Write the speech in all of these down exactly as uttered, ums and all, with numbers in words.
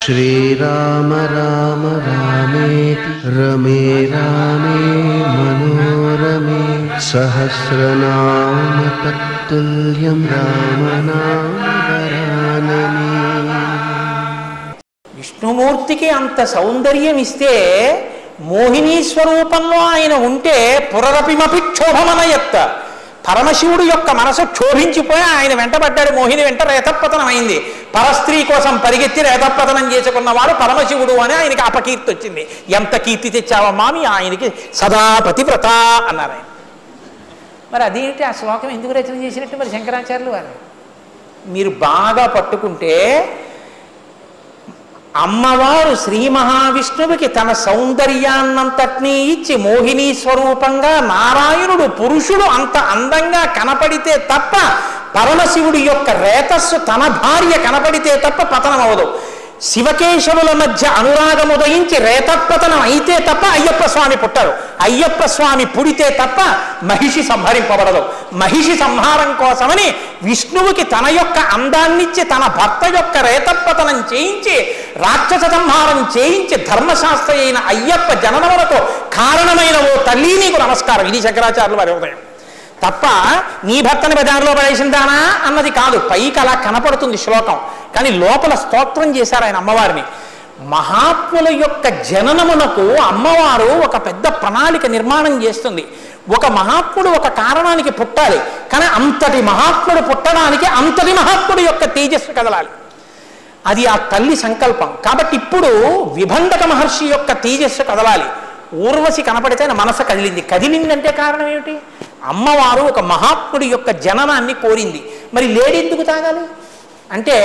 శ్రీరామ రామ రామేతి రమే రామే మనోరమే సహస్రనామ తత్తుల్యం రామనామవరాననే. విష్ణుమూర్తికి అంత సౌందర్యం ఇస్తే మోహినీ స్వరూపంలో ఆయన ఉంటే పురరపిమపి క్షోభమనయత్త. పరమశివుడు యొక్క మనసు క్షోభించిపోయి ఆయన వెంటబడ్డాడు. మోహిని వెంట రేతపతనం అయింది. పరస్త్రీ కోసం పరిగెత్తి రేతపతనం చేసుకున్నవాడు పరమశివుడు అని ఆయనకి అపకీర్తి వచ్చింది. ఎంత కీర్తి తెచ్చావమ్మా మీ ఆయనకి సదా పతివ్రత అన్నారు ఆయన. మరి అదేంటి ఆ శ్లోకం ఎందుకు రచన చేసినట్టు మరి శంకరాచార్యులు వారు? మీరు బాగా పట్టుకుంటే అమ్మవారు శ్రీ మహావిష్ణువుకి తన సౌందర్యాన్నంతటినీ ఇచ్చి మోహినీ స్వరూపంగా నారాయణుడు పురుషుడు అంత అందంగా కనపడితే తప్ప పరమశివుడి యొక్క రేతస్సు తన భార్య కనపడితే తప్ప పతనం అవదు. శివకేశవుల మధ్య అనురాగం ఉదయించి రేతపతనం అయితే తప్ప అయ్యప్ప స్వామి పుట్టారు. అయ్యప్ప స్వామి పుడితే తప్ప మహిషి సంహరింపబడదు. మహిషి సంహారం కోసమని విష్ణువుకి తన యొక్క అందాన్నిచ్చి తన భర్త యొక్క రేతపతనం చేయించి రాక్షస సంహారం చేయించి ధర్మశాస్త్ర అయిన అయ్యప్ప జననములతో కారణమైన ఓ తల్లి నీకు నమస్కారం. ఇది శంకరాచార్యుల వారి ఉదయం తప్ప నీ భర్తని బజారులో పడేసిందానా అన్నది కాదు. పైకి అలా కనపడుతుంది శ్లోకం, కానీ లోపల స్తోత్రం చేశారు ఆయన అమ్మవారిని. మహాత్ముల యొక్క జననమునకు అమ్మవారు ఒక పెద్ద ప్రణాళిక నిర్మాణం చేస్తుంది. ఒక మహాత్ముడు ఒక కారణానికి పుట్టాలి, కానీ అంతటి మహాత్ముడు పుట్టడానికి అంతటి మహాత్ముడు యొక్క తేజస్సు కదలాలి. అది ఆ తల్లి సంకల్పం. కాబట్టి ఇప్పుడు విభండక మహర్షి యొక్క తేజస్సు కదలాలి. ఊర్వశి కనపడితే ఆయన మనసు కదిలింది. కదిలిందంటే కారణం ఏమిటి? అమ్మవారు ఒక మహాత్ముడి యొక్క జననాన్ని కోరింది. మరి లేడీ ఎందుకు తాగాలి అంటే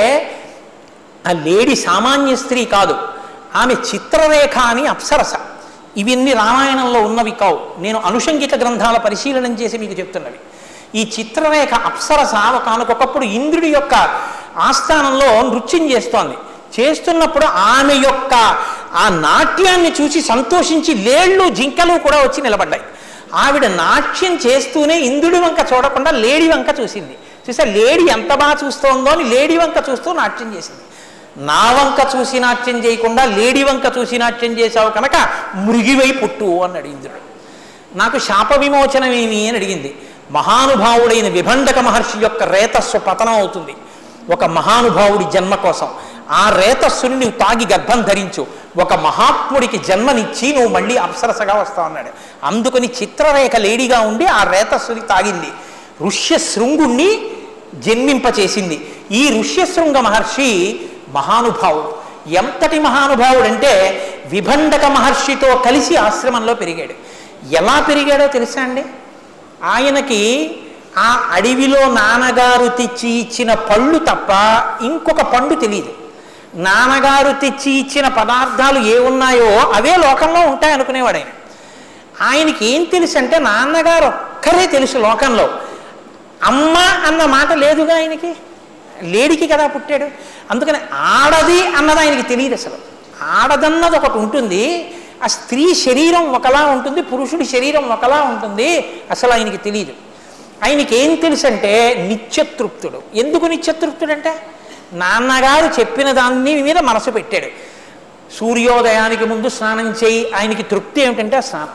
ఆ లేడీ సామాన్య స్త్రీ కాదు, ఆమె చిత్రరేఖ అని అప్సరస. ఇవన్నీ రామాయణంలో ఉన్నవి కావు, నేను అనుషంగిక గ్రంథాల పరిశీలనం చేసి మీకు చెప్తున్నవి. ఈ చిత్రరేఖ అప్సరస ఒకనకొకప్పుడు ఇంద్రుడి యొక్క ఆస్థానంలో నృత్యం చేస్తోంది. చేస్తున్నప్పుడు ఆమె యొక్క ఆ నాట్యాన్ని చూసి సంతోషించి లేళ్ళు జింకలు కూడా వచ్చి నిలబడ్డాయి. ఆవిడ నాట్యం చేస్తూనే ఇంద్రుడి వంక చూడకుండా లేడీ వంక చూసింది. చూసా లేడీ ఎంత బాగా చూస్తోందో అని లేడీ వంక చూస్తూ నాట్యం చేసింది. నా వంక చూసి నాట్యం చేయకుండా లేడీ వంక చూసి నాట్యం చేశావు కనుక మృగివై పుట్టు అన్నాడు ఇంద్రుడు. నాకు శాప విమోచనమేమి అని అడిగింది. మహానుభావుడైన విభండక మహర్షి యొక్క రేతస్సు పతనం అవుతుంది ఒక మహానుభావుడి జన్మ కోసం. ఆ రేతస్సుని నువ్వు తాగి గర్భం ధరించు, ఒక మహాత్ముడికి జన్మనిచ్చి నువ్వు మళ్ళీ అప్సరసగా వస్తావు అన్నాడు. అందుకని చిత్రరేఖ లేడీగా ఉండి ఆ రేతస్సుని తాగింది. ఋష్యశృంగుణ్ణి జన్మింపచేసింది. ఈ ఋష్యశృంగ మహర్షి మహానుభావుడు. ఎంతటి మహానుభావుడు అంటే విభండక మహర్షితో కలిసి ఆశ్రమంలో పెరిగాడు. ఎలా పెరిగాడో తెలుసా అండి? ఆయనకి ఆ అడవిలో నాన్నగారు తెచ్చి ఇచ్చిన పళ్ళు తప్ప ఇంకొక పండు తెలియదు. నాన్నగారు తెచ్చి ఇచ్చిన పదార్థాలు ఏ ఉన్నాయో అవే లోకంలో ఉంటాయి అనుకునేవాడు ఆయన. ఆయనకి ఏం తెలుసు అంటే నాన్నగారు ఒక్కరే తెలుసు లోకంలో. అమ్మ అన్న మాట లేదుగా ఆయనకి, లేడికి కదా పుట్టాడు. అందుకని ఆడది అన్నది ఆయనకి తెలియదు అసలు. ఆడదన్నది ఒకటి ఉంటుంది, ఆ స్త్రీ శరీరం ఒకలా ఉంటుంది, పురుషుడి శరీరం ఒకలా ఉంటుంది, అసలు ఆయనకి తెలియదు. ఆయనకి ఏం తెలుసు అంటే నిత్యతృప్తుడు. ఎందుకు నిత్యతృప్తుడు అంటే నాన్నగారు చెప్పిన దాన్ని మీద మనసు పెట్టాడు. సూర్యోదయానికి ముందు స్నానం చేయి, ఆయనకి తృప్తి ఏమిటంటే స్నానం.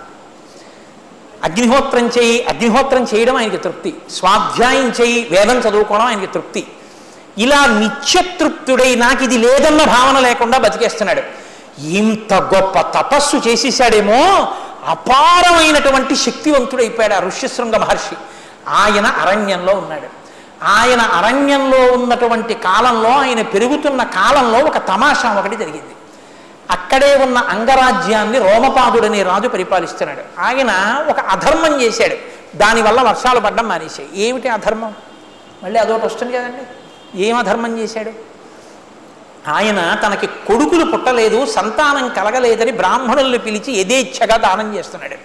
అగ్నిహోత్రం చేయి, అగ్నిహోత్రం చేయడం ఆయనకి తృప్తి. స్వాధ్యాయం చేయి, వేదం చదువుకోవడం ఆయనకి తృప్తి. ఇలా నిత్యతృప్తుడై నాకు ఇది లేదన్న భావన లేకుండా బతికేస్తున్నాడు. ఇంత గొప్ప తపస్సు చేసేసాడేమో, అపారమైనటువంటి శక్తివంతుడైపోయాడు ఆ ఋష్యశృంగ మహర్షి. ఆయన అరణ్యంలో ఉన్నాడు. ఆయన అరణ్యంలో ఉన్నటువంటి కాలంలో, ఆయన పెరుగుతున్న కాలంలో ఒక తమాషా ఒకటి జరిగింది. అక్కడే ఉన్న అంగరాజ్యాన్ని రోమపాదుడనే రాజు పరిపాలిస్తున్నాడు. ఆయన ఒక అధర్మం చేశాడు, దానివల్ల వర్షాలు పడ్డం మానేశాయి. ఏమిటి అధర్మం? మళ్ళీ అదొకటి వస్తుంది కదండి. ఏం అధర్మం చేశాడు? ఆయన తనకి కొడుకులు పుట్టలేదు, సంతానం కలగలేదని బ్రాహ్మణుల్ని పిలిచి యథేచ్ఛగా దానం చేస్తున్నాడు.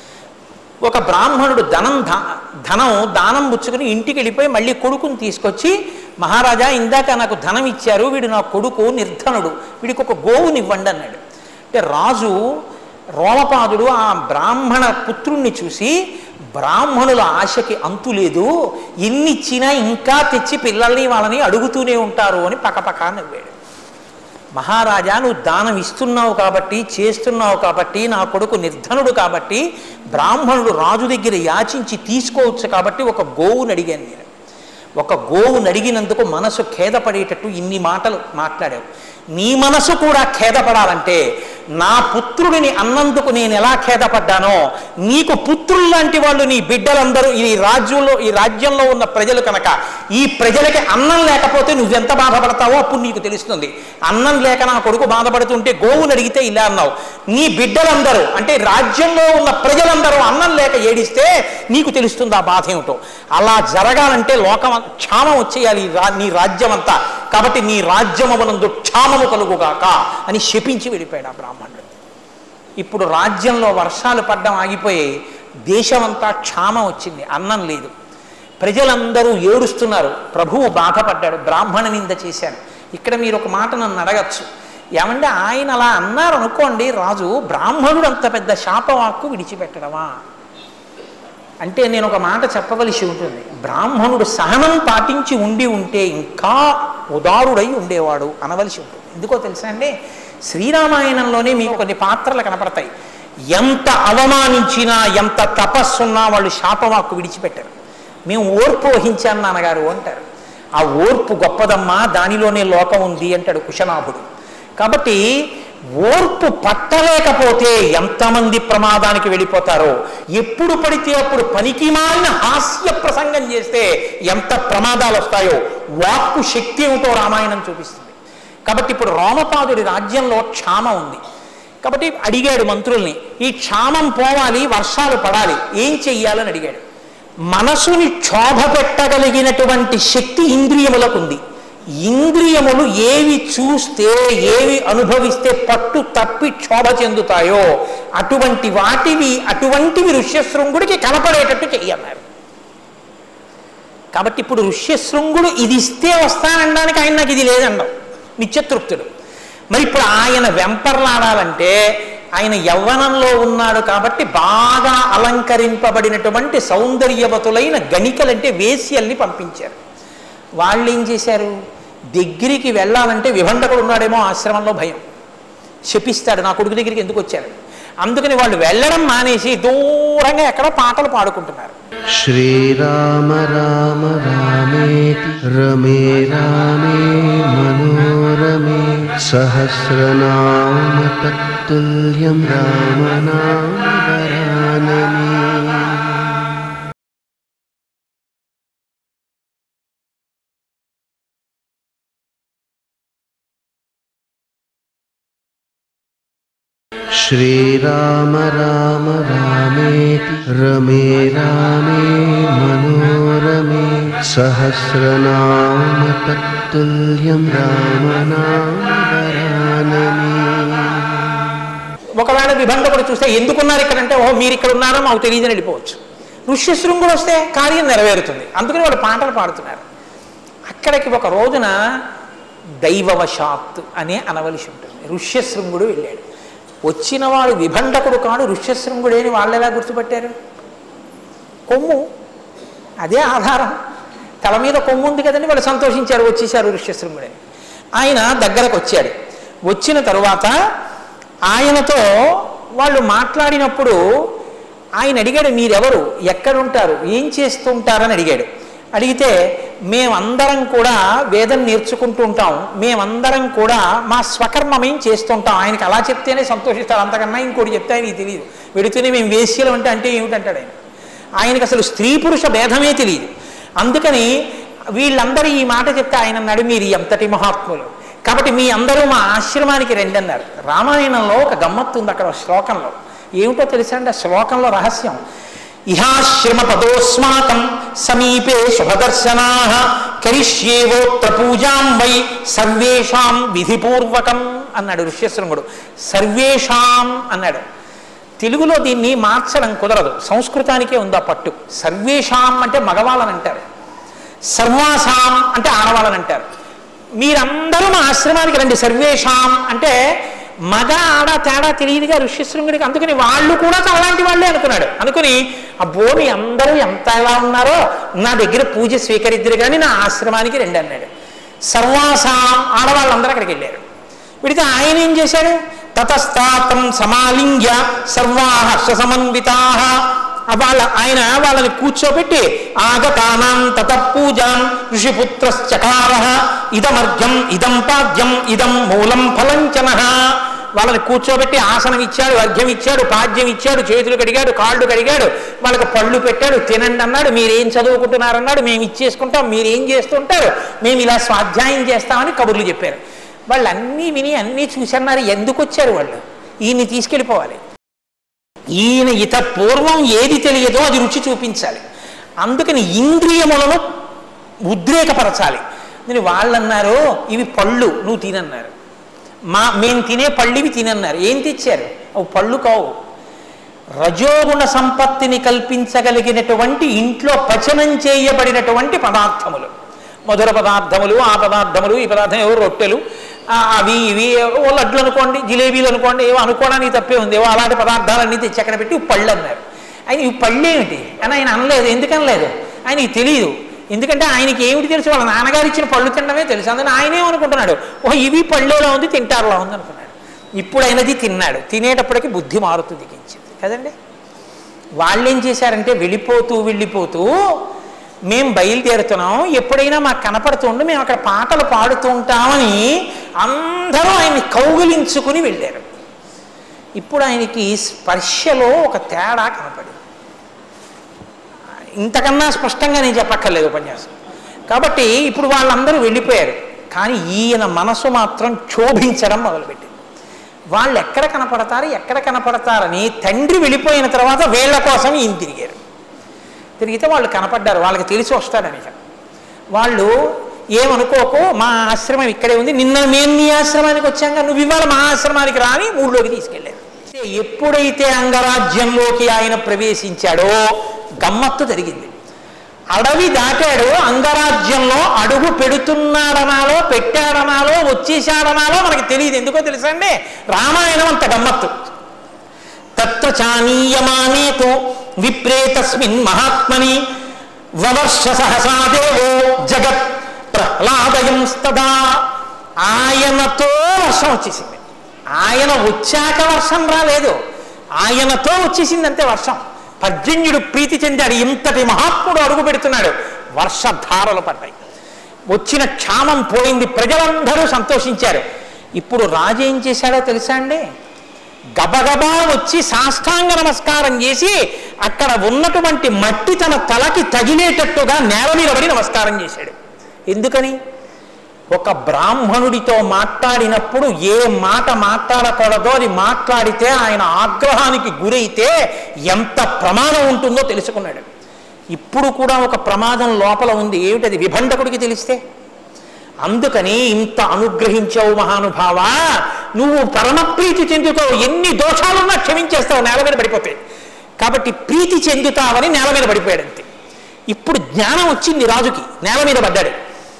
ఒక బ్రాహ్మణుడు ధనం ధనం దానం పుచ్చుకుని ఇంటికి వెళ్ళిపోయి మళ్ళీ కొడుకుని తీసుకొచ్చి, మహారాజా ఇందాక నాకు ధనం ఇచ్చారు, వీడు నా కొడుకు నిర్ధనుడు, వీడికి ఒక గోవుని ఇవ్వండి అన్నాడు. అంటే రాజు రోమపాదుడు ఆ బ్రాహ్మణ పుత్రుణ్ణి చూసి, బ్రాహ్మణుల ఆశకి అంతు లేదు, ఎన్నిచ్చినా ఇంకా తెచ్చి పిల్లల్ని వాళ్ళని అడుగుతూనే ఉంటారు అని పక్కపక్క నవ్వాడు. మహారాజా నువ్వు దానం ఇస్తున్నావు కాబట్టి, చేస్తున్నావు కాబట్టి, నా కొడుకు నిర్ధనుడు కాబట్టి, బ్రాహ్మణుడు రాజు దగ్గర యాచించి తీసుకోవచ్చు కాబట్టి ఒక గోవుని అడిగాను నేను. ఒక గోవుని అడిగినందుకు మనసు ఖేదపడేటట్టు ఇన్ని మాటలు మాట్లాడావు. నీ మనసు కూడా ఖేదపడాలంటే నా పుత్రుడిని అన్నందుకు నేను ఎలా ఖేదపడ్డానో, నీకు పుత్రులు లాంటి వాళ్ళు నీ బిడ్డలందరూ ఈ రాజ్యంలో ఈ రాజ్యంలో ఉన్న ప్రజలు కనుక ఈ ప్రజలకి అన్నం లేకపోతే నువ్వెంత బాధపడతావో అప్పుడు నీకు తెలుస్తుంది. అన్నం లేక నా కొడుకు బాధపడుతుంటే గోవుని అడిగితే ఇలా అన్నావు. నీ బిడ్డలందరూ అంటే రాజ్యంలో ఉన్న ప్రజలందరూ అన్నం లేక ఏడిస్తే నీకు తెలుస్తుంది ఆ బాధ ఏమిటో. అలా జరగాలంటే లోకం క్షామం వచ్చేయాలి నీ రాజ్యం అంతా. కాబట్టి నీ రాజ్యమవనందు క్షామము కలుగుగాక అని శపించి వెళ్ళిపోయాడు ఆ బ్రాహ్మణుడు. ఇప్పుడు రాజ్యంలో వర్షాలు పడ్డం ఆగిపోయి దేశమంతా క్షామం వచ్చింది, అన్నం లేదు, ప్రజలందరూ ఏడుస్తున్నారు. ప్రభువు బాధపడ్డాడు, బ్రాహ్మణ నింద చేశాను. ఇక్కడ మీరు ఒక మాట నన్ను అడగచ్చు, ఏమంటే ఆయన అలా అన్నారు అనుకోండి రాజు, బ్రాహ్మణుడు అంత పెద్ద శాపవాక్కు విడిచిపెట్టడమా అంటే నేను ఒక మాట చెప్పవలసి ఉంటుంది. బ్రాహ్మణుడు సహనం పాటించి ఉండి ఉంటే ఇంకా ఉదారుడై ఉండేవాడు అనవలసి ఉంటుంది. ఎందుకో తెలుసా అండి, శ్రీరామాయణంలోనే మీకు కొన్ని పాత్రలు కనపడతాయి. ఎంత అవమానించినా ఎంత తపస్సున్నా వాళ్ళు శాపవాక్కు విడిచిపెట్టారు. మేము ఓర్పు వహించాను నాన్నగారు అంటారు. ఆ ఓర్పు గొప్పదమ్మా, దానిలోనే లోకం ఉంది అంటాడు కుశనాభుడు. కాబట్టి ఓర్పు పట్టలేకపోతే ఎంతమంది ప్రమాదానికి వెళ్ళిపోతారో, ఎప్పుడు పడితే అప్పుడు పనికి మాలిన హాస్య ప్రసంగం చేస్తే ఎంత ప్రమాదాలు వస్తాయో వాక్కు శక్తి ఏమిటో రామాయణం చూపిస్తుంది. కాబట్టి ఇప్పుడు రామపాదుడి రాజ్యంలో క్షామం ఉంది కాబట్టి అడిగాడు మంత్రుల్ని, ఈ క్షామం పోవాలి, వర్షాలు పడాలి, ఏం చెయ్యాలని అడిగాడు. మనసుని క్షోభ పెట్టగలిగినటువంటి శక్తి ఇంద్రియములకు ఉంది. ఇంద్రియములు ఏవి చూస్తే ఏవి అనుభవిస్తే పట్టు తప్పి క్షోభ చెందుతాయో అటువంటి వాటివి అటువంటివి ఋష్యశృంగుడికి కనపడేటట్టు చెయ్యన్నారు. కాబట్టి ఇప్పుడు ఋష్యశృంగుడు ఇది ఇస్తే వస్తానడానికి ఆయన నాకు ఇది లేదన్నావు, నిత్యతృప్తుడు. మరి ఇప్పుడు ఆయన వెంపర్లాడాలంటే ఆయన యవ్వనంలో ఉన్నాడు కాబట్టి బాగా అలంకరింపబడినటువంటి సౌందర్యవతులైన గణికలంటే వేశ్యల్ని పంపించారు. వాళ్ళు ఏం చేశారు, దగ్గరికి వెళ్ళాలంటే విభండకుడు ఉన్నాడేమో ఆశ్రమంలో భయం, శపిస్తాడు నా కొడుకు దగ్గరికి ఎందుకు వచ్చారు, అందుకని వాళ్ళు వెళ్ళడం మానేసి దూరంగా ఎక్కడో పాటలు పాడుకుంటున్నారు. శ్రీరామ రామ రామేతి రమే రామే మనోరమే సహస్రనామ తత్తుల్యం రామనామ వరాననే. శ్రీరామ రామ రామేతి రమే రామే మనోరమే సహస్రనామ తత్తుల్యం రామనామ వరాననే. ఒకవేళ విభండకుడు చూస్తే ఎందుకున్నారు ఇక్కడంటే, ఓహో మీరు ఇక్కడ ఉన్నారో మాకు తెలియదని వెళ్ళిపోవచ్చు. ఋష్యశృంగుడు వస్తే కార్యం నెరవేరుతుంది, అందుకని వాళ్ళు పాటలు పాడుతున్నారు. అక్కడికి ఒక రోజున దైవవశాత్తు అనే అనవలసి ఉంటుంది. ఋష్యశృంగుడు వెళ్ళాడు. వచ్చినవాడు విభండకుడు కాడు, ఋష్యశృంగుడేని వాళ్ళు ఎలా గుర్తుపట్టారు? కొమ్ము అదే ఆధారం, తల మీద కొమ్ము ఉంది కదండి, వాళ్ళు సంతోషించారు, వచ్చేసారు ఋష్యశృంగుడని. ఆయన దగ్గరకు వచ్చాడు. వచ్చిన తరువాత ఆయనతో వాళ్ళు మాట్లాడినప్పుడు ఆయన అడిగాడు, మీరెవరు, ఎక్కడుంటారు, ఏం చేస్తుంటారని అడిగాడు. అడిగితే మేమందరం కూడా వేదం నేర్చుకుంటూ ఉంటాం, మేమందరం కూడా మా స్వకర్మమేం చేస్తుంటాం. ఆయనకి అలా చెప్తేనే సంతోషిస్తారు, అంతకన్నా ఇంకోటి చెప్తే ఆయనకి తెలియదు. వెళుతూనే మేము వేశ్యలు అంటే అంటే ఏమిటంటాడు ఆయన. ఆయనకు అసలు స్త్రీ పురుష భేదమే తెలియదు. అందుకని వీళ్ళందరూ ఈ మాట చెప్తే ఆయన అన్నాడు, మీరు ఎంతటి మహాత్ములు, కాబట్టి మీ అందరూ మా ఆశ్రమానికి రండి అన్నారు. రామాయణంలో ఒక గమ్మత్తు ఉంది అక్కడ శ్లోకంలో, ఏమిటో తెలుసా అండి ఆ శ్లోకంలో రహస్యం. ఇహాశ్రమ పదోస్మాకం సమీపే శుభదర్శనా కరిష్యేవోత్ర పూజాం వై సర్వేషాం విధిపూర్వకం అన్నాడు ఋష్యశృంగుడు. సర్వేషాం అన్నాడు. తెలుగులో దీన్ని మార్చడం కుదరదు, సంస్కృతానికే ఉందా పట్టు. సర్వేషాం అంటే మగవాళ్ళని అంటారు, సర్వాసాం అంటే ఆడవాళ్ళని అంటారు. మీరందరూ మా ఆశ్రమానికి రండి. సర్వేషాం అంటే మగ ఆడ తేడా తెలియదుగా ఋష్యశృంగుడికి, అందుకని వాళ్ళు కూడా అలాంటి వాళ్ళే అనుకున్నాడు. అనుకుని అబ్బో మీ అందరూ ఎంత ఎలా ఉన్నారో నా దగ్గర పూజ స్వీకరిద్దరు కానీ నా ఆశ్రమానికి రండి అన్నాడు. సర్వాసాం ఆడవాళ్ళందరూ అక్కడికి వెళ్ళారు. విడితే ఆయన ఏం చేశాడు? తతస్థాతం సమాలింగ్య సర్వాహర్ష సమన్వితాః. వాళ్ళ ఆయన వాళ్ళని కూర్చోబెట్టి ఆగతానాం తత పూజాం ఋషిపుత్రశ్చకారః ఇదమర్ఘ్యం ఇదం పాద్యం ఇదం మూలం ఫలంచనః. వాళ్ళని కూర్చోబెట్టి ఆసనం ఇచ్చాడు, అర్ఘ్యం ఇచ్చాడు, పాద్యం ఇచ్చాడు, చేతులు కడిగాడు, కాళ్ళు కడిగాడు, వాళ్ళకి పళ్ళు పెట్టాడు, తినండి అన్నాడు. మీరేం చదువుకుంటున్నారన్నాడు, మేము ఇచ్చేసుకుంటాం, మీరేం చేస్తుంటారు, మేము ఇలా స్వాధ్యాయం చేస్తామని కబుర్లు చెప్పారు. వాళ్ళు అన్నీ విని అన్నీ చూసన్నారు. ఎందుకు వచ్చారు వాళ్ళు? ఈయన్ని తీసుకెళ్ళిపోవాలి. ఈయన ఇత పూర్వం ఏది తెలియదో అది రుచి చూపించాలి. అందుకని ఇంద్రియములను ఉద్రేకపరచాలి. నేను వాళ్ళు అన్నారు ఇవి పళ్ళు నువ్వు తినన్నారు, మా మేము తినే పళ్ళు ఇవి తినన్నారు. ఏం తెచ్చారు? అవి పళ్ళు కావు. రజోగుణ సంపత్తిని కల్పించగలిగినటువంటి ఇంట్లో పచనం చేయబడినటువంటి పదార్థములు, మధుర పదార్థములు, ఆ పదార్థములు, ఈ పదార్థం ఏవో రొట్టెలు, అవి ఇవి ఓ లడ్లు అనుకోండి, జిలేబీలు అనుకోండి, ఏవో అనుకోవడానికి తప్పే ఉంది. ఏవో అలాంటి పదార్థాలన్నీ తెచ్చి అక్కడ పెట్టి పళ్ళు అన్నారు. ఆయన ఇవి పళ్ళు ఏమిటి అని ఆయన అనలేదు. ఎందుకు అనలేదు? ఆయనకి తెలియదు. ఎందుకంటే ఆయనకి ఏమిటి తెలుసు? వాళ్ళ నాన్నగారు ఇచ్చిన పళ్ళు తినడమే తెలుసు. అందుకని ఆయనేమనుకుంటున్నాడు, ఓ ఇవి పళ్ళేలా ఉంది, తింటారులా ఉంది అనుకున్నాడు. ఇప్పుడు ఆయనది తిన్నాడు. తినేటప్పటికి బుద్ధి మారుతూ దిగించింది కదండి. వాళ్ళేం చేశారంటే వెళ్ళిపోతూ వెళ్ళిపోతూ మేము బయలుదేరుతున్నాం, ఎప్పుడైనా మాకు కనపడుతుండే మేము అక్కడ పాటలు పాడుతూ ఉంటామని అందరూ ఆయన్ని కౌగిలించుకుని వెళ్ళారు. ఇప్పుడు ఆయనకి స్పర్శలో ఒక తేడా కనపడింది. ఇంతకన్నా స్పష్టంగా నేను చెప్పక్కర్లేదు ఉపన్యాసం. కాబట్టి ఇప్పుడు వాళ్ళందరూ వెళ్ళిపోయారు. కానీ ఈయన మనసు మాత్రం క్షోభించడం మొదలుపెట్టింది. వాళ్ళు ఎక్కడ కనపడతారు ఎక్కడ కనపడతారని తండ్రి వెళ్ళిపోయిన తర్వాత వీళ్ళ కోసం ఈయన తిరిగారు. తిరిగితే వాళ్ళు కనపడ్డారు. వాళ్ళకి తెలిసి వస్తాడని. వాళ్ళు ఏమనుకోకు, మా ఆశ్రమం ఇక్కడే ఉంది, నిన్న మేము నీ ఆశ్రమానికి వచ్చాక నువ్వు ఇవాళ మా ఆశ్రమానికి రాని ఊళ్ళోకి తీసుకెళ్ళారు. ఎప్పుడైతే అంగరాజ్యంలోకి ఆయన ప్రవేశించాడో గమ్మత్తు జరిగింది. అడవి దాటాడు, అంగరాజ్యంలో అడుగు పెడుతున్నాడనాలో పెట్టాడనాలో వచ్చేసాడనాలో మనకి తెలియదు. ఎందుకో తెలుసా అండి? రామాయణం అంత గమ్మత్తు. తత్ర చానీయమానేతో విప్రేతస్మిన్ మహాత్మని వవర్ష సహసాదేవో జగత్ ప్రహ్లాదయంస్తదా. ఆయనతో వర్షం వచ్చేసింది. ఆయన వచ్చాక వర్షం రాలేదు, ఆయనతో వచ్చేసింది అంతే వర్షం. పర్జన్యుడు ప్రీతి చెందాడు. ఇంతటి మహాత్ముడు అడుగు పెడుతున్నాడు. వర్షధారలు పడ్డాయి. వచ్చిన క్షామం పోయింది. ప్రజలందరూ సంతోషించారు. ఇప్పుడు రాజు ఏం చేశాడో తెలుసా అండి? గబగబా వచ్చి సాష్టాంగ నమస్కారం చేసి అక్కడ ఉన్నటువంటి మట్టి తన తలకి తగిలేటట్టుగా నేల మీద పడి నమస్కారం చేశాడు. ఎందుకని? ఒక బ్రాహ్మణుడితో మాట్లాడినప్పుడు ఏ మాట మాట్లాడకూడదో అది మాట్లాడితే ఆయన ఆగ్రహానికి గురైతే ఎంత ప్రమాదం ఉంటుందో తెలుసుకున్నాడు. ఇప్పుడు కూడా ఒక ప్రమాదం లోపల ఉంది. ఏమిటది? విభండకుడికి తెలిస్తే. అందుకని ఇంత అనుగ్రహించావు మహానుభావ, నువ్వు పరమప్రీతి చెందుతావు, ఎన్ని దోషాలున్నా క్షమించేస్తావు, నేల మీద పడిపోతాయి. కాబట్టి ప్రీతి చెందుతావని నేల మీద పడిపోయాడు అంతే. ఇప్పుడు జ్ఞానం వచ్చింది రాజుకి. నేల మీద పడ్డాడు.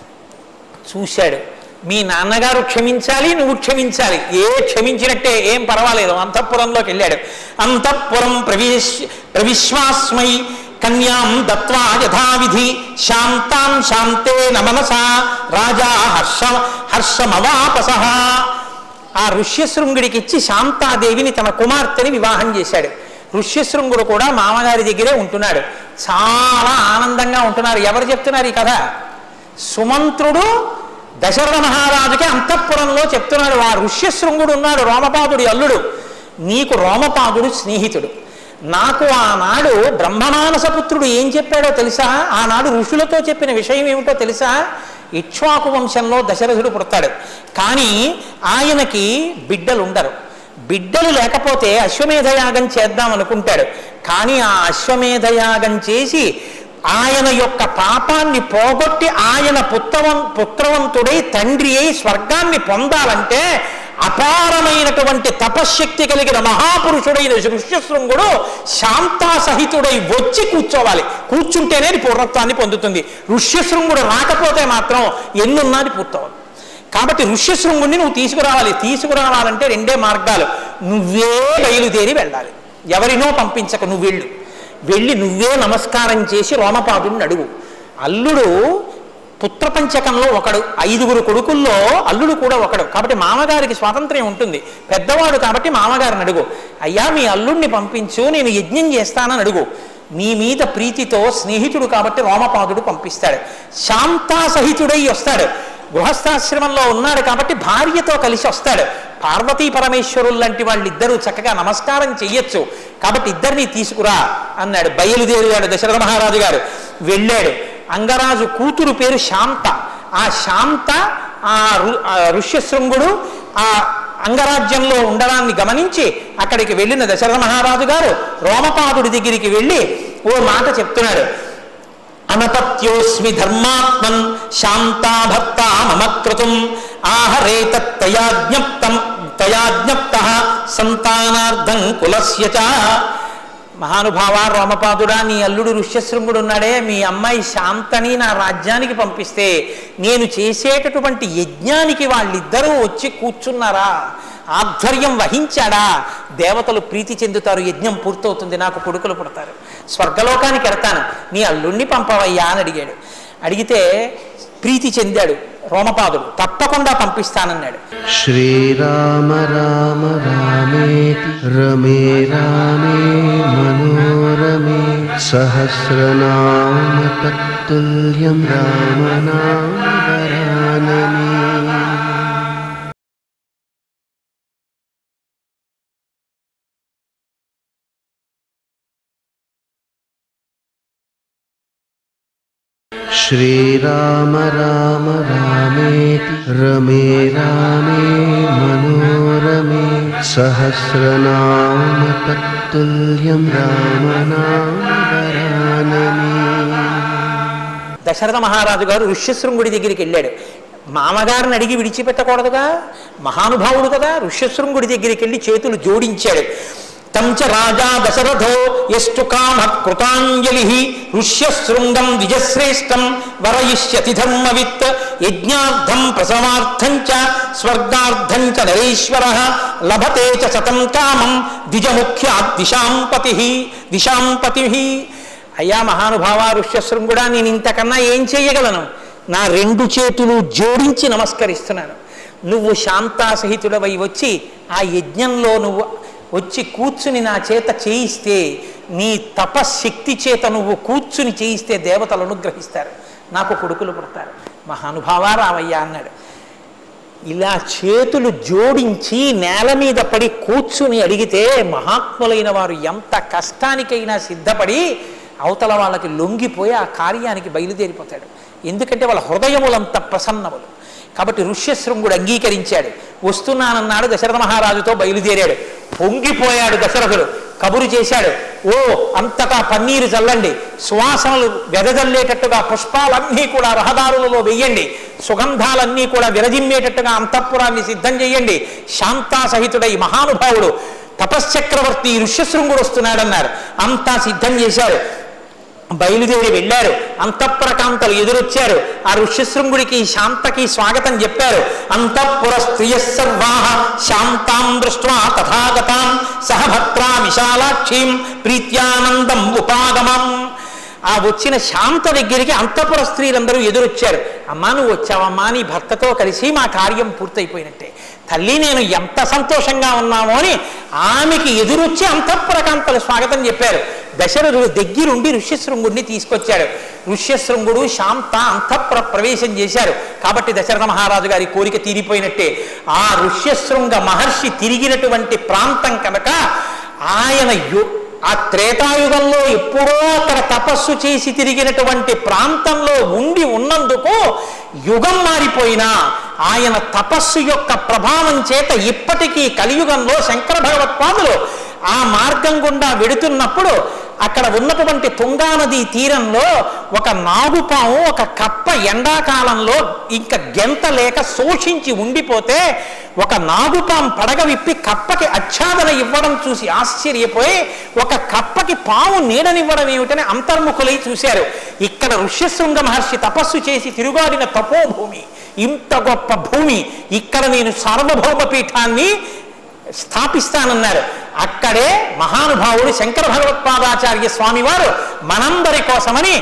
చూశాడు, మీ నాన్నగారు క్షమించాలి, నువ్వు క్షమించాలి. ఏ క్షమించినట్టే, ఏం పర్వాలేదు. అంతఃపురంలోకి వెళ్ళాడు. అంతఃపురం ప్రవేశ ప్రవిశ్వాస్మై కన్యాం దత్వా యథావిధి శాంతాం శాంతే నమనసా రాజా హర్ష హర్షమవాపస. ఆ ఋష్యశృంగుడికి ఇచ్చి శాంతాదేవిని తన కుమార్తెని వివాహం చేశాడు. ఋష్యశృంగుడు కూడా మామగారి దగ్గరే ఉంటున్నాడు. చాలా ఆనందంగా ఉంటున్నారు. ఎవరు చెప్తున్నారు ఈ కథ? సుమంత్రుడు దశరథ మహారాజుకి అంతఃపురంలో చెప్తున్నాడు. ఆ ఋష్యశృంగుడు ఉన్నాడు, రోమపాదుడి అల్లుడు. నీకు రోమపాదుడు స్నేహితుడు. నాకు ఆనాడు బ్రహ్మమానసపుత్రుడు ఏం చెప్పాడో తెలుసా? ఆనాడు ఋషులతో చెప్పిన విషయం ఏమిటో తెలుసా? ఇక్ష్వాకు వంశంలో దశరథుడు పుడతాడు, కానీ ఆయనకి బిడ్డలు ఉండరు. బిడ్డలు లేకపోతే అశ్వమేధయాగం చేద్దాం అనుకుంటాడు. కానీ ఆ అశ్వమేధయాగం చేసి ఆయన యొక్క పాపాన్ని పోగొట్టి ఆయన పుత్రవం పుత్రవంతుడై తండ్రి అయి స్వర్గాన్ని పొందాలంటే అపారమైనటువంటి తపశ్శక్తి కలిగిన మహాపురుషుడైన ఋష్యశృంగుడు శాంతాసహితుడై వచ్చి కూర్చోవాలి. కూర్చుంటేనే పూర్ణత్వాన్ని పొందుతుంది. ఋష్యశృంగుడు రాకపోతే మాత్రం ఎన్నున్నది పూర్తవాలి. కాబట్టి ఋష్యశృంగుడిని నువ్వు తీసుకురావాలి. తీసుకురావాలంటే రెండే మార్గాలు. నువ్వే బయలుదేరి వెళ్ళాలి, ఎవరినో పంపించక నువ్వు వెళ్ళు. వెళ్ళి నువ్వే నమస్కారం చేసి రోమపాదుడిని అడుగు. అల్లుడు పుత్రపంచకంలో ఒకడు, ఐదుగురు కొడుకుల్లో అల్లుడు కూడా ఒకడు. కాబట్టి మామగారికి స్వాతంత్ర్యం ఉంటుంది. పెద్దవాడు కాబట్టి మామగారిని అడుగు, అయ్యా మీ అల్లుడిని పంపించు, నేను యజ్ఞం చేస్తానని అడుగు. నీ మీద ప్రీతితో స్నేహితుడు కాబట్టి రోమపాదుడు పంపిస్తాడు. శాంతాసహితుడై వస్తాడు. గృహస్థాశ్రమంలో ఉన్నాడు కాబట్టి భార్యతో కలిసి వస్తాడు. పార్వతీ పరమేశ్వరులు లాంటి వాళ్ళిద్దరూ చక్కగా నమస్కారం చెయ్యొచ్చు కాబట్టి ఇద్దరిని తీసుకురా అన్నాడు. బయలుదేరాడు దశరథ మహారాజు గారు. వెళ్ళాడు. అంగరాజు కూతురు పేరు శాంత. ఆ శాంత ఆ ఋష్యశృంగుడు ఆ అంగరాజ్యంలో ఉండడాన్ని గమనించి అక్కడికి వెళ్ళిన దశరథ మహారాజు గారు రోమపాదుడి దగ్గరికి వెళ్ళి ఓ మాట చెప్తున్నాడు. అనపత్యోస్మి ధర్మాత్మన్ శాంతా భర్త మమ క్రతుం ఆహరేత తయాజ్ఞప్తం తయాజ్ఞప్తః సంతానార్థం కులస్య చ. మహానుభావ రోమపాదుడా, నీ అల్లుడు ఋష్యశృంగుడు ఉన్నాడే, మీ అమ్మాయి శాంతని నా రాజ్యానికి పంపిస్తే నేను చేసేటటువంటి యజ్ఞానికి వాళ్ళిద్దరూ వచ్చి కూర్చున్నారా, ఆధ్వర్యం వహించాడా, దేవతలు ప్రీతి చెందుతారు, యజ్ఞం పూర్తవుతుంది, నాకు కొడుకులు పుడతారు, స్వర్గలోకానికి వెడతాను, నీ అల్లుణ్ణి పంపవయ్యా అని అడిగాడు. అడిగితే ప్రీతి చెందాడు రోమపాదుడు. తప్పకుండా పంపిస్తానన్నాడు. శ్రీరామ రామ రామేతి రమే రామే మనోరమే సహస్రనామ తత్తుల్యం రామనామ వరాననే. శ్రీరామ రామ రామేతి రమే రామే మనోరమే సహస్రనామ తత్తుల్యం రామనామ వరాననే. దశరథ మహారాజు గారు ఋష్యశృంగుడి దగ్గరికి వెళ్ళాడు. మామగారిని అడిగి విడిచిపెట్టకూడదుగా, మహానుభావుడు కదా. ఋష్యశృంగుడి దగ్గరికి వెళ్ళి చేతులు జోడించాడు. తంచ రాజా దశరథో ఎస్తు కామ కృతాంజలి ఋష్యశృంగం ద్విజశ్రేష్టం వరయిష్యతి ధర్మవిత్ యజ్ఞార్థం ప్రసవార్థం చ స్వర్గార్థం చ నరేశ్వరః లభతే చ శతం కామం ద్విజముఖ్యాత్ దిశాంపతి దిశాంపతి. అయ్యా మహానుభావ ఋష్యశృంగుడా, నేను ఇంతకన్నా ఏం చేయగలను? నా రెండు చేతులు జోడించి నమస్కరిస్తున్నాను. నువ్వు శాంతాసహితుడవై వచ్చి ఆ యజ్ఞంలో నువ్వు వచ్చి కూర్చుని నా చేత చేయిస్తే, నీ తపశక్తి చేత నువ్వు కూర్చుని చేయిస్తే దేవతలు అనుగ్రహిస్తారు, నాకు కొడుకులు పుడతారు. మహానుభావ రావయ్యా అన్నాడు. ఇలా చేతులు జోడించి నేల మీద పడి కూర్చుని అడిగితే మహాత్ములైన వారు ఎంత కష్టానికైనా సిద్ధపడి అవతల వాళ్ళకి లొంగిపోయి ఆ కార్యానికి బయలుదేరిపోతాడు. ఎందుకంటే వాళ్ళ హృదయములంత ప్రసన్నములు. కాబట్టి ఋష్యశృంగుడు అంగీకరించాడు. వస్తున్నానన్నాడు. దశరథ మహారాజుతో బయలుదేరాడు. పొంగిపోయాడు దశరథుడు. కబురు చేశాడు, ఓ అంతటా పన్నీరు చల్లండి, సువాసనలు వెదజల్లేటట్టుగా పుష్పాలన్నీ కూడా రహదారులలో వెయ్యండి, సుగంధాలన్నీ కూడా విరజిమ్మేటట్టుగా అంతఃపురాన్ని సిద్ధం చేయండి. శాంతాసహితుడై మహానుభావుడు తపశ్చక్రవర్తి ఋష్యశృంగుడు వస్తున్నాడన్నారు. అంతా సిద్ధం చేశారు. బయలుదేరి వెళ్ళారు. అంతఃపురకాంతలు ఎదురొచ్చారు. ఆ ఋష్యశృంగుడికి శాంతకి స్వాగతం చెప్పారు. అంతఃపుర స్త్రియ సర్వాః శాంతాం దృష్ట్వా తథాగతాం సహ భద్రా విశాలాక్షీం ప్రీత్యానందం ఉపాగమం. ఆ వచ్చిన శాంత దగ్గరికి అంతఃపుర స్త్రీలందరూ ఎదురొచ్చారు. అమ్మా నువ్వు వచ్చావమ్మా, నీ భర్తతో కలిసి మా కార్యం పూర్తయిపోయినట్టే. తల్లి నేను ఎంత సంతోషంగా ఉన్నామో అని ఆమెకి ఎదురొచ్చి అంతఃపురకాంతలు స్వాగతం చెప్పారు. దశరథుడు దగ్గరుండి ఋష్యశృంగుడిని తీసుకొచ్చాడు. ఋష్యశృంగుడు శాంత అంతఃపుర ప్రవేశం చేశారు. కాబట్టి దశరథ మహారాజు గారి కోరిక తీరిపోయినట్టే. ఆ ఋష్యశృంగ మహర్షి తిరిగినటువంటి ప్రాంతం కనుక ఆయన ఆ త్రేతాయుగంలో ఎప్పుడో అక్కడ తపస్సు చేసి తిరిగినటువంటి ప్రాంతంలో ఉండి ఉన్నందుకు యుగం మారిపోయినా ఆయన తపస్సు యొక్క ప్రభావం చేత ఇప్పటికీ కలియుగంలో శంకర భగవత్పాదులు ఆ మార్గం గుండా వెడుతున్నప్పుడు అక్కడ ఉన్నటువంటి తుంగా నదీ తీరంలో ఒక నాగుపాము ఒక కప్ప ఎండాకాలంలో ఇంకా గెంత లేక శోషించి ఉండిపోతే ఒక నాగుపాము పడగ విప్పి కప్పకి ఆచ్ఛాదన ఇవ్వడం చూసి ఆశ్చర్యపోయి ఒక కప్పకి పాము నీడనివ్వడం ఏమిటని అంతర్ముఖులై చూశారు. ఇక్కడ ఋష్యశృంగ మహర్షి తపస్సు చేసి తిరుగాడిన తపోభూమి, ఇంత గొప్ప భూమి, ఇక్కడ నేను సార్వభౌమ పీఠాన్ని స్థాపిస్తానన్నారు. అక్కడే మహానుభావుడు శంకర భగవత్పాదాచార్య స్వామి వారు మనందరి కోసమని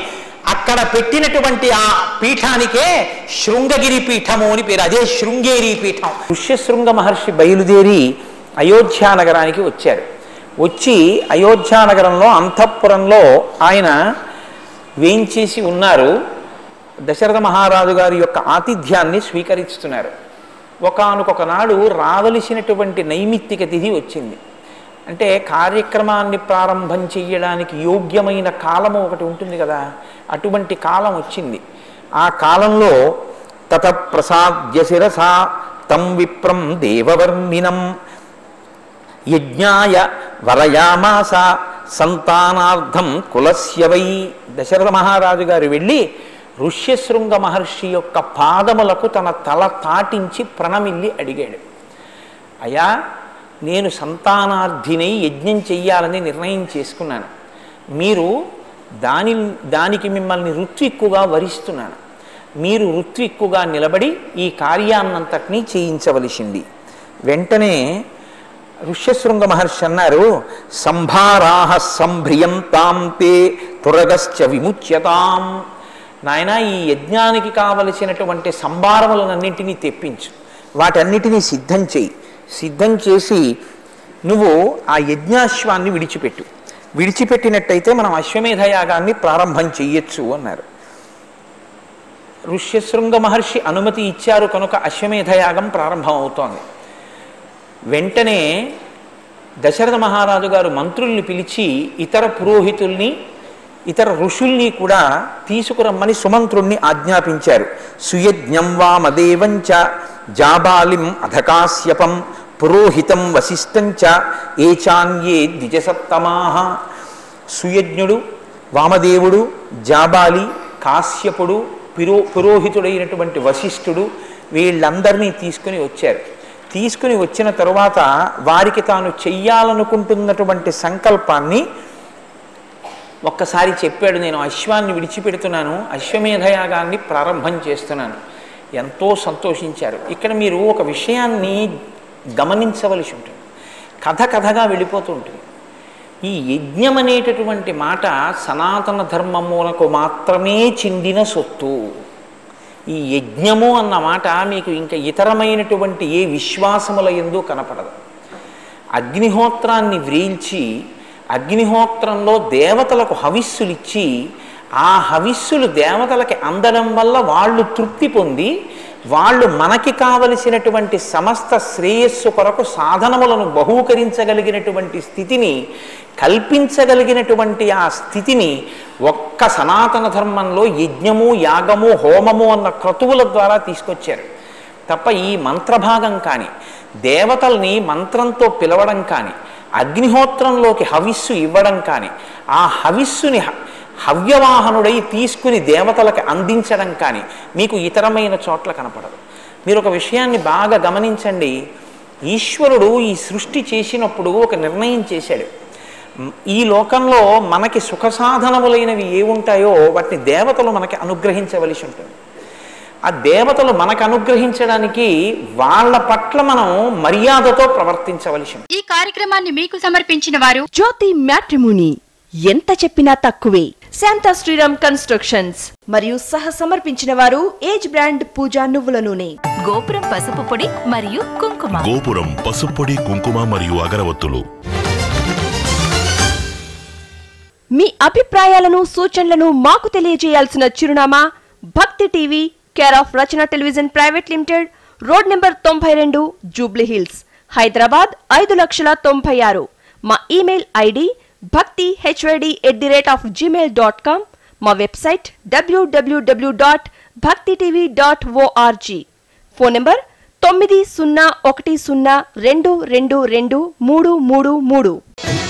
అక్కడ పెట్టినటువంటి ఆ పీఠానికే శృంగగిరి పీఠము అని పేరు. అదే శృంగేరి పీఠం. ఋష్యశృంగ మహర్షి బయలుదేరి అయోధ్యా నగరానికి వచ్చారు. వచ్చి అయోధ్యా నగరంలో అంతఃపురంలో ఆయన వేంచేసి ఉన్నారు. దశరథ మహారాజు గారి యొక్క ఆతిథ్యాన్ని స్వీకరిస్తున్నారు. ఒకానొక నాడు రావలసినటువంటి నైమిత్తిక తిథి వచ్చింది. అంటే కార్యక్రమాన్ని ప్రారంభం చెయ్యడానికి యోగ్యమైన కాలము ఒకటి ఉంటుంది కదా, అటువంటి కాలం వచ్చింది. ఆ కాలంలో తత ప్రసాద్య శిరసా తం విప్రం దేవవర్ణినం యజ్ఞాయ వరయామాస సంతానార్థం కులస్య వై. దశరథ మహారాజు గారు వెళ్ళి ఋష్యశృంగ మహర్షి యొక్క పాదములకు తన తల తాటించి ప్రణమిల్లి అడిగాడు, అయ్యా నేను సంతానార్థినై యజ్ఞం చెయ్యాలని నిర్ణయం చేసుకున్నాను. మీరు దాని దానికి మిమ్మల్ని ఋత్విక్కుగా వరిస్తున్నాను. మీరు ఋత్విక్కుగా నిలబడి ఈ కార్యాన్నంతటినీ చేయించవలసింది. వెంటనే ఋష్యశృంగ మహర్షి అన్నారు, సంభారాహ సంభ్రియంతాం తే తురగశ్చ విముచ్యతాం. నాయన ఈ యజ్ఞానికి కావలసినటువంటి సంభారములన్నింటినీ తెప్పించు, వాటన్నిటినీ సిద్ధం చేయి. సిద్ధం చేసి నువ్వు ఆ యజ్ఞాశ్వాన్ని విడిచిపెట్టు. విడిచిపెట్టినట్టయితే మనం అశ్వమేధ యాగాన్ని ప్రారంభం చెయ్యొచ్చు అన్నారు. ఋష్యశృంగ మహర్షి అనుమతి ఇచ్చారు కనుక అశ్వమేధ యాగం ప్రారంభం అవుతోంది. వెంటనే దశరథ మహారాజు గారు మంత్రుల్ని పిలిచి ఇతర పురోహితుల్ని ఇతర ఋషుల్ని కూడా తీసుకురమ్మని సుమంత్రుణ్ణి ఆజ్ఞాపించారు. సుయజ్ఞం వామదేవంచ జాబాలిం అధకాశ్యపం పురోహితం వశిష్టంచ ఏచాన్యే ద్విజసత్తమాహ. సుయజ్ఞుడు, వామదేవుడు, జాబాలి, కాశ్యపుడు, పురో పురోహితుడైనటువంటి వశిష్ఠుడు వీళ్ళందరినీ తీసుకుని వచ్చారు. తీసుకుని వచ్చిన తరువాత వారికి తాను చెయ్యాలనుకుంటున్నటువంటి సంకల్పాన్ని ఒక్కసారి చెప్పాడు. నేను అశ్వాన్ని విడిచిపెడుతున్నాను, అశ్వమేధయాగాన్ని ప్రారంభం చేస్తున్నాను. ఎంతో సంతోషించారు. ఇక్కడ మీరు ఒక విషయాన్ని గమనించవలసి ఉంటుంది. కథ కథగా వెళ్ళిపోతూ ఉంటుంది. ఈ యజ్ఞం అనేటటువంటి మాట సనాతన ధర్మములకు మాత్రమే చెందిన సొత్తు. ఈ యజ్ఞము అన్న మాట మీకు ఇంకా ఇతరమైనటువంటి ఏ విశ్వాసముల యందు కనపడదు. అగ్నిహోత్రాన్ని వ్రీల్చి అగ్నిహోత్రంలో దేవతలకు హవిస్సులిచ్చి ఆ హవిస్సులు దేవతలకి అందడం వల్ల వాళ్ళు తృప్తి పొంది వాళ్ళు మనకి కావలసినటువంటి సమస్త శ్రేయస్సు కొరకు సాధనములను బహూకరించగలిగినటువంటి స్థితిని కల్పించగలిగినటువంటి ఆ స్థితిని ఒక్క సనాతన ధర్మంలో యజ్ఞము, యాగము, హోమము అన్న క్రతువుల ద్వారా తీసుకొచ్చారు తప్ప ఈ మంత్రభాగం కానీ, దేవతల్ని మంత్రంతో పిలవడం కానీ, అగ్నిహోత్రంలోకి హవిస్సు ఇవ్వడం కానీ, ఆ హవిస్సుని హవ్యవాహనుడై తీసుకుని దేవతలకు అందించడం కానీ మీకు ఇతరమైన చోట్ల కనపడదు. మీరు ఒక విషయాన్ని బాగా గమనించండి. ఈశ్వరుడు ఈ సృష్టి చేసినప్పుడు ఒక నిర్ణయం చేశాడు. ఈ లోకంలో మనకి సుఖ సాధనములైనవి ఏ ఉంటాయో వాటిని దేవతలు మనకి అనుగ్రహించవలసి ఉంటుంది. ఆ దేవతలు మనకు అనుగ్రహించడానికి వాళ్ళ పట్ల మనం మర్యాదతో ప్రవర్తించవలసి ఉంటుంది. ఈ కార్యక్రమాన్ని మీకు సమర్పించిన వారు జ్యోతి మ్యాట్రిమోనీ. ఎంత చెప్పినా తక్కువే. శాంతా శ్రీరామ్ కన్స్ట్రక్షన్స్ మరియు సహ సమర్పించిన వారు ఏజ్ బ్రాండ్ పూజా నువ్వుల నూనె. గోపురం పసుపు పొడి మరియు కుంకుమ. గోపురం పసుపు పొడి, కుంకుమ మరియు అగరవత్తులు. మీ అభిప్రాయాలను, సూచనలను మాకు తెలియజేయాల్సిన చిరునామా Bhakti TV, care of Rachana television private limited, road number తొంభై రెండు, జూబ్లీ హిల్స్, హైదరాబాద్ ఐదు లక్షల తొంభై ఆరు. మా email ID Bhakti HYD at the rate of Gmail dot com. మా website WWW dot Bhakti TV dot ORG. Phone number తొమ్మిది సున్నా ఒకటి సున్నా రెండు రెండు రెండు మూడు మూడు మూడు.